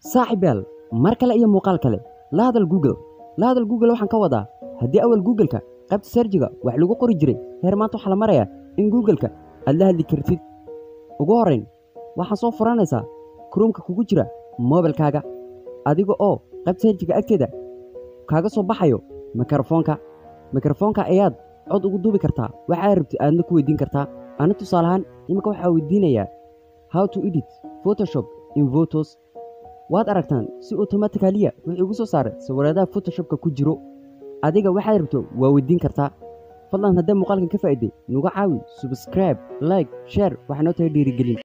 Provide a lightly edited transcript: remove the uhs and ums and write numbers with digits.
saaxiibayaal mar kale iyo muuqaal kale la hadal Google waxaan ka wadaa haddii awal Google-ka qaybta search-ga wax lagu qori jiray heer maanta waxa la marayaa in Google-ka aad la hadli kartid ugu horeyn waxaa soo furanaysaa Chrome-ka kugu jira mobile-kaaga adiga oo qaybta search-ga agteeda kaaga soo baxayo mikrofoonka ayaad cod ugu duubi kartaa waxa rabtid aadna ku weydiin kartaa ana tusaale ahaan imika waxa weydiinayaa how to edit Photoshop in photos waad aragtaan si automatically wixii ugu soo saaray sawiradaha Photoshop-ka ku jiro adiga waxa rabto waa weydiin kartaa fadlan haddii muuqaalkan ka faa'iiday nuga caawi subscribe like share waxaana tahay dhiirigelin